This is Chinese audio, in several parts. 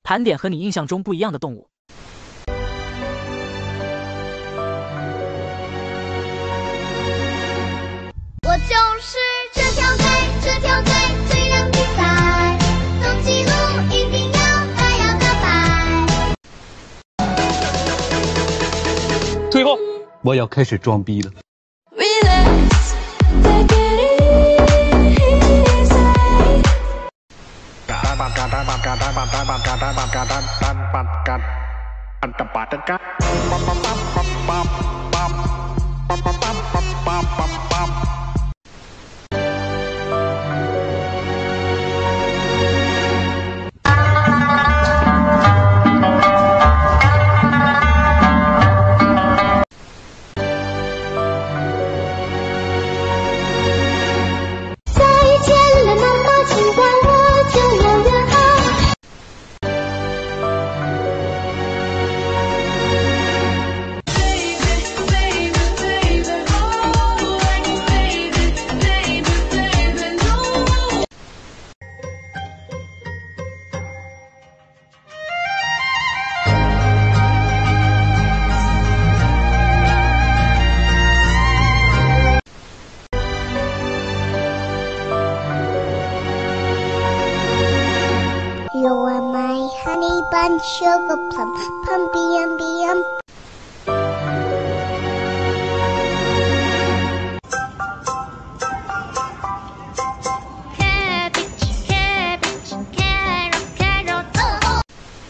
盘点和你印象中不一样的动物。 我就是这条队，这条队最能比赛，走记录一定要大摇大摆。 退后，我要开始装逼了。 You are my honey bun, sugar plum, pumpy, umby, Cabbage, cabbage, carrot, carrot, oh.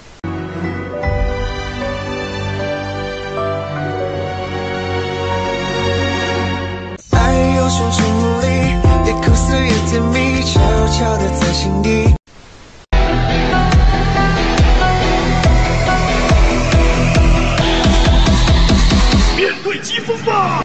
爱有熊出没力，也苦涩也甜蜜，悄悄地在心底。 面对疾风吧！